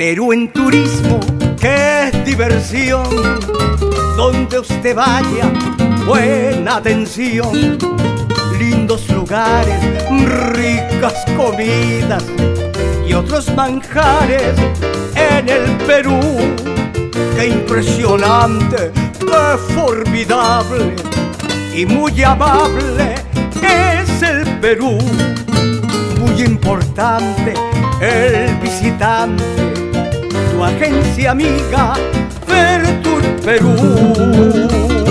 Perú en turismo, que es diversión. Donde usted vaya, buena atención. Lindos lugares, ricas comidas y otros manjares en el Perú. Qué impresionante, qué formidable y muy amable es el Perú. Muy importante el visitante, tu agencia amiga Vertur Perú.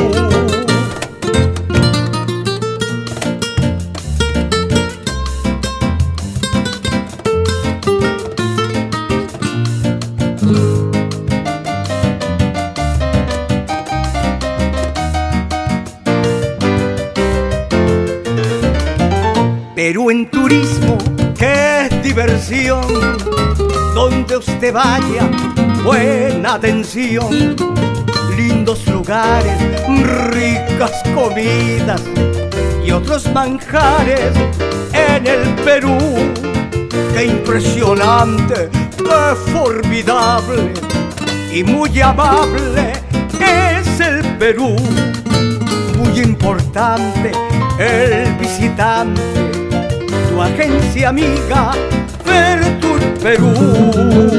Perú en turismo, que es diversión. Donde usted vaya, buena atención. Lindos lugares, ricas comidas y otros manjares en el Perú. Qué impresionante, qué formidable y muy amable es el Perú. Muy importante el visitante, tu agencia amiga Vertur Perú.